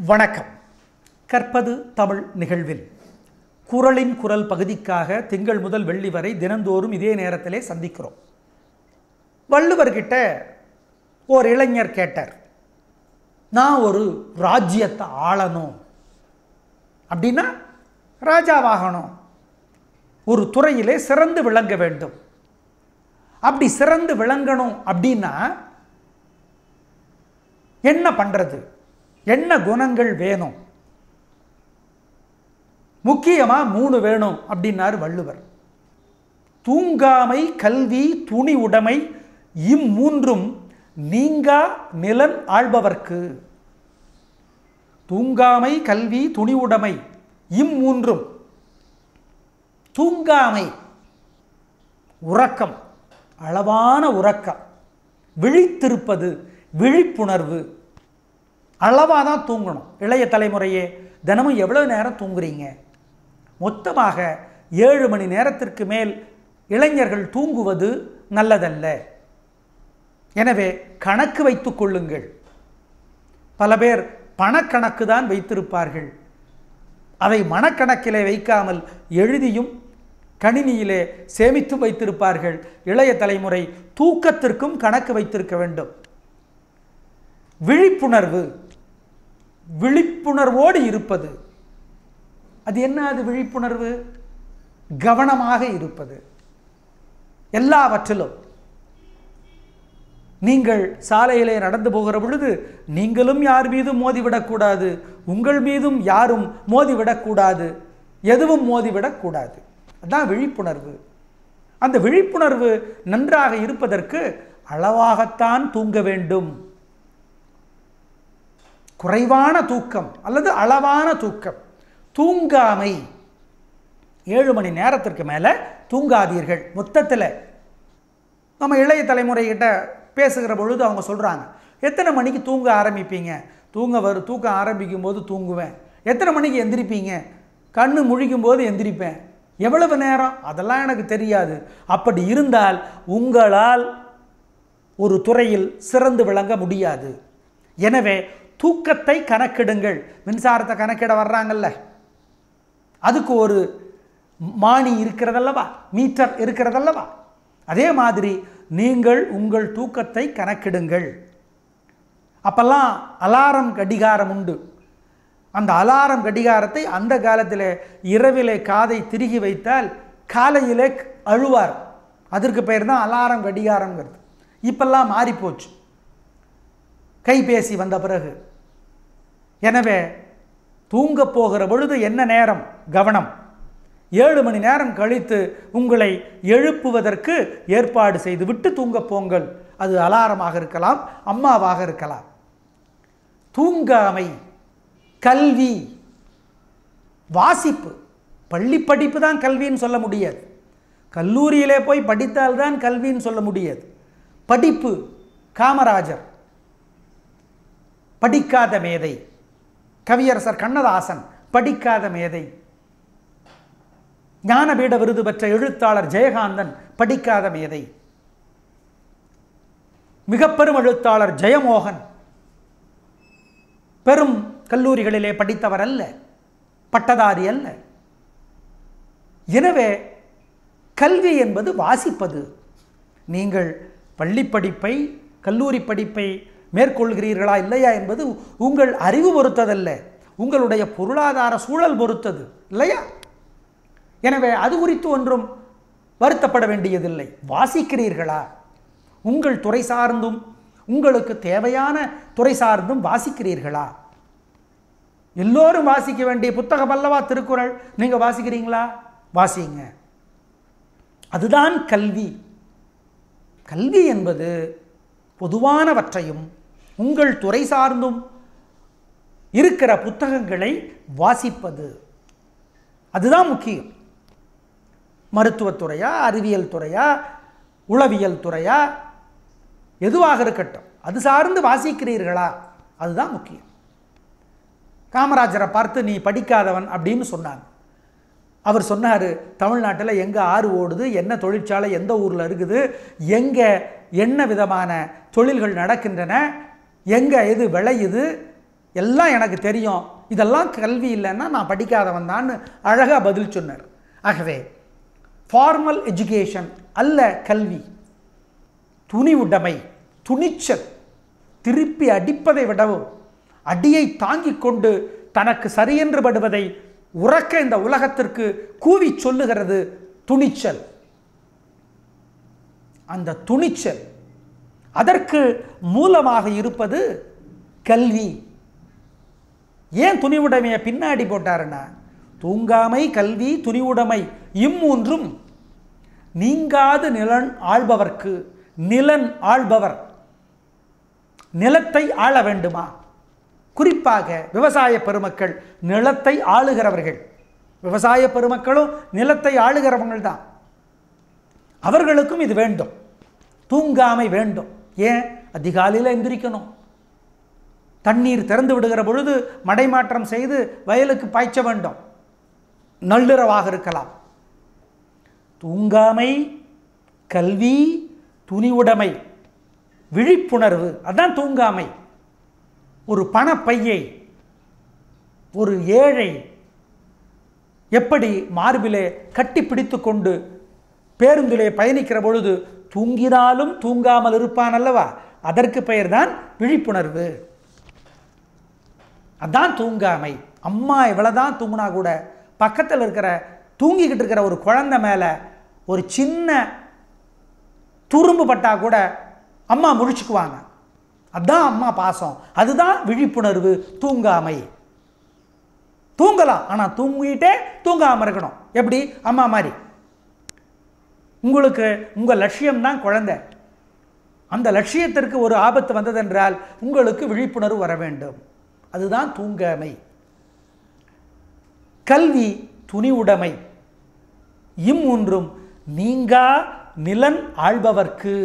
வணக்கம். கற்பது தமிழ் நிகழ்வில் குரலின் குரல் பகுதிக்காக திங்கள் முதல் வெள்ளி வரை தினந்தோறும் இதே நேரத்திலே சந்திக்கிறோம். வள்ளுவர்கிட்ட ஒரு இளைஞர் கேட்டார், நான் ஒரு ராஜ்யத்தை ஆளணும் அப்படின்னா ராஜாவாகணும், ஒரு துறையிலே சிறந்து விளங்க வேண்டும். அப்படி சிறந்து விளங்கணும் அப்படின்னா என்ன பண்றது, என்ன குணங்கள் வேணும்? முக்கியமா 3 வேணும் அப்படின்னாரு வள்ளுவர். தூங்காமை, கல்வி, துணி உடைமை, இம்மூன்றும் நீங்கா நிலன் ஆள்பவர்க்கு. தூங்காமை, கல்வி, துணி உடைமை, இம்மூன்றும். தூங்காமை உறக்கம், அளவான உறக்கம், விழித்திருப்பது, விழிப்புணர்வு. அளவாக தான் தூங்கணும். இளைய தலைமுறையே தினமும் எவ்வளவு நேரம் தூங்குறீங்க? மொத்தமாக 7 மணி நேரத்திற்கு மேல் இளைஞர்கள் தூங்குவது நல்லதல்ல. எனவே கணக்கு வைத்துக் கொள்ளுங்கள். பல பேர் பணக்கணக்கு தான் வைத்திருப்பார்கள். அதை மனக்கணக்கிலே வைக்காமல் எழுதியும் கணினியிலே சேமித்து வைத்திருப்பார்கள். இளைய தலைமுறை தூக்கத்திற்கும் கணக்கு வைத்திருக்க வேண்டும். விழிப்புணர்வு, விழிப்புணர்வோடு இருப்பது. அது என்ன? அது விழிப்புணர்வு கவனமாக இருப்பது எல்லாவற்றிலும். நீங்கள் சாலையிலே நடந்து போகிற பொழுது நீங்களும் யார் மீதும் மோதிவிடக்கூடாது, உங்கள் மீதும் யாரும் மோதிவிடக்கூடாது, எதுவும் மோதிவிடக்கூடாது. அதுதான் விழிப்புணர்வு. அந்த விழிப்புணர்வு நன்றாக இருப்பதற்கு அளவாகத்தான் தூங்க வேண்டும். குறைவான தூக்கம் அல்லது அளவான தூக்கம். தூங்காமை, 7 மணி நேரத்திற்கு மேலே தூங்காதீர்கள். மொத்தத்தில் நம்ம இளைய தலைமுறைகிட்ட பேசுகிற பொழுது அவங்க சொல்கிறாங்க, எத்தனை மணிக்கு தூங்க ஆரம்பிப்பீங்க? தூக்கம் ஆரம்பிக்கும் போது தூங்குவேன். எத்தனை மணிக்கு எந்திரிப்பீங்க? கண்ணு முழிக்கும் போது எந்திரிப்பேன். எவ்வளவு நேரம்? அதெல்லாம் எனக்கு தெரியாது. அப்படி இருந்தால் உங்களால் ஒரு துறையில் சிறந்து விளங்க முடியாது. எனவே தூக்கத்தை கணக்கிடுங்கள். மின்சாரத்தை கணக்கிட வர்றாங்கல்ல, அதுக்கு ஒரு மானி இருக்கிறதல்லவா, மீட்டர் இருக்கிறதல்லவா, அதே மாதிரி நீங்கள் உங்கள் தூக்கத்தை கணக்கிடுங்கள். அப்பெல்லாம் அலாரம் கடிகாரம் உண்டு. அந்த அலாரம் கடிகாரத்தை அந்த காலத்தில் இரவிலே காதை திருகி வைத்தால் காலையிலே அழுவார். அதற்கு பெயர் தான் அலாரம் கடிகாரங்கிறது. இப்பெல்லாம் மாறிப்போச்சு கைபேசி வந்த பிறகு. எனவே தூங்க போகிற பொழுது என்ன நேரம்? கவனம். 7 மணி நேரம் கழித்து உங்களை எழுப்புவதற்கு ஏற்பாடு செய்து விட்டு தூங்க போங்கள். அது அலாரமாக இருக்கலாம், அம்மாவாக இருக்கலாம். தூங்காமை, கல்வி, வாசிப்பு. பள்ளி படிப்பு தான் கல்வின்னு சொல்ல முடியாது. கல்லூரியிலே போய் படித்தால்தான் கல்வின்னு சொல்ல முடியாது. படிப்பு. காமராஜர் படிக்காத மேதை, கவியரசர் கண்ணதாசன் படிக்காத மேதை, ஞானபீட விருது பெற்ற எழுத்தாளர் ஜெயகாந்தன் படிக்காத மேதை, மிக பெரும் எழுத்தாளர் ஜெயமோகன் பெரும் கல்லூரிகளிலே படித்தவர் அல்ல, பட்டதாரி அல்ல. எனவே கல்வி என்பது வாசிப்பது. நீங்கள் பள்ளி படிப்பை, கல்லூரி படிப்பை மேற்கொள்கிறீர்களா இல்லையா என்பது உங்கள் அறிவு பொறுத்ததல்ல, உங்களுடைய பொருளாதார சூழல் பொறுத்தது இல்லையா? எனவே அது குறித்து ஒன்றும் வருத்தப்பட வேண்டியதில்லை. வாசிக்கிறீர்களா? உங்கள் துறை சார்ந்தும் உங்களுக்கு தேவையான துறை சார்ந்தும் வாசிக்கிறீர்களா? எல்லோரும் வாசிக்க வேண்டிய புத்தகம் அல்லவா திருக்குறள். நீங்கள் வாசிக்கிறீங்களா? வாசிங்க. அதுதான் கல்வி. கல்வி என்பது பொதுவானவற்றையும் உங்கள் துறை சார்ந்தும் இருக்கிற புத்தகங்களை வாசிப்பது. அதுதான் முக்கியம். மருத்துவத்துறையா, அறிவியல் துறையா, உளவியல் துறையா, எதுவாக இருக்கட்டும், அது சார்ந்து வாசிக்கிறீர்களா? அதுதான் முக்கியம். காமராஜரை பார்த்து நீ படிக்காதவன் அப்படின்னு சொன்னாங்க. அவர் சொன்னார், தமிழ்நாட்டில் எங்கே ஆறு ஓடுது, என்ன தொழிற்சாலை எந்த ஊரில் இருக்குது, எங்கே என்ன விதமான தொழில்கள் நடக்கின்றன, எங்கே எது விளையுது, எல்லாம் எனக்கு தெரியும், இதெல்லாம் கல்வி இல்லைன்னா நான் படிக்காதவன் தான்னு அழகாக பதில் சொன்னார். ஆகவே ஃபார்மல் எஜுகேஷன் அல்ல கல்வி, துணிவுடைமை, துணிச்சல், திருப்பி அடிப்பதை விடவும் அடியை தாங்கிக் கொண்டு தனக்கு சரியென்று படுவதை உறக்க இந்த உலகத்திற்கு கூவி சொல்லுகிறது துணிச்சல். அந்த துணிச்சல், அதற்கு மூலமாக இருப்பது கல்வி. ஏன் துணிவுடைமையை பின்னாடி போட்டாருன்னா, தூங்காமை, கல்வி, துணிவுடைமை இம்மூன்றும் நீங்காது நிலன் ஆள்பவர்க்கு. நிலன் ஆள்பவர், நிலத்தை ஆள வேண்டுமா? குறிப்பாக விவசாய பெருமக்கள், நிலத்தை ஆளுகிறவர்கள். விவசாய பெருமக்களும் நிலத்தை ஆளுகிறவர்கள் தான். அவர்களுக்கும் இது வேண்டும், தூங்காமை வேண்டும். ஏன்? அதிகாலையில் எந்திரிக்கணும், தண்ணீர் திறந்து விடுகிற பொழுது மடைமாற்றம் செய்து வயலுக்கு பாய்ச்ச வேண்டும், நள்ளிரவாக இருக்கலாம். தூங்காமை, கல்வி, துணிவுடைமை, விழிப்புணர்வு, அதான் தூங்காமை. ஒரு பணப்பையை ஒரு ஏழை எப்படி மார்பிலே கட்டி பிடித்து கொண்டு பேருந்திலே பயணிக்கிற பொழுது தூங்கினாலும் தூங்காமல் இருப்பான் அல்லவா, அதற்கு பெயர்தான் விழிப்புணர்வு. அதான் தூங்காமை. அம்மா எவ்வளவுதான் தூங்கினா கூட பக்கத்தில் இருக்கிற தூங்கிக்கிட்டு இருக்கிற ஒரு குழந்தை மேலே ஒரு சின்ன துரும்பு பட்டா கூட அம்மா முழிச்சுக்குவாங்க. அதுதான் அம்மா பாசம், அதுதான் விழிப்புணர்வு. தூங்காமை. தூங்கலாம், ஆனால் தூங்கிட்டே தூங்காமல் இருக்கணும். எப்படி? அம்மா மாதிரி. உங்களுக்கு உங்கள் லட்சியம்தான் குழந்தை, அந்த லட்சியத்திற்கு ஒரு ஆபத்து வந்ததென்றால் உங்களுக்கு விழிப்புணர்வு வர வேண்டும். அதுதான் தூங்காமை. கல்வி, துணிவுடைமை இம்மூன்றும் நீங்கா நிலன் ஆள்பவர்க்கு.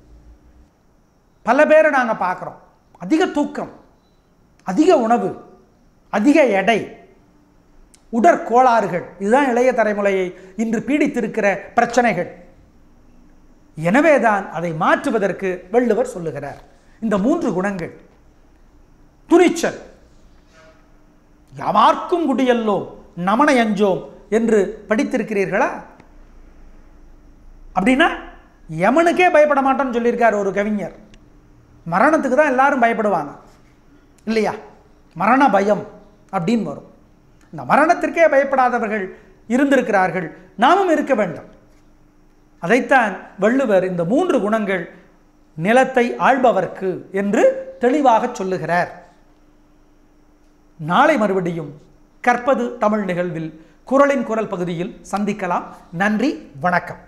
பல பேரை நாங்கள் பார்க்குறோம், அதிக தூக்கம், அதிக உணவு, அதிக எடை, உடற்கோளாறுகள், இதுதான் இளைய தலைமுறையை இன்று பீடித்திருக்கிற பிரச்சனைகள். எனவேதான் அதை மாற்றுவதற்கு வள்ளுவர் சொல்லுகிறார் இந்த 3 குணங்கள். துணிச்சல், யாமார்க்கும் குடியல்லோம் நமனை அஞ்சோம் என்று படித்திருக்கிறீர்களா? அப்படின்னா யமனுக்கே பயப்பட மாட்டோம்னு சொல்லியிருக்கார் ஒரு கவிஞர். மரணத்துக்கு தான் எல்லாரும் பயப்படுவாங்க இல்லையா? மரண பயம் அப்படின்னு வரும். இந்த மரணத்திற்கே பயப்படாதவர்கள் இருந்திருக்கிறார்கள், நாமும் இருக்க வேண்டும். அதைத்தான் வள்ளுவர் இந்த 3 குணங்கள் நிலத்தை ஆள்பவர்க்கு என்று தெளிவாக சொல்லுகிறார். நாளை மறுபடியும் கற்பது தமிழ் நிகழ்வில் குறளின் குரல் பகுதியில் சந்திக்கலாம். நன்றி, வணக்கம்.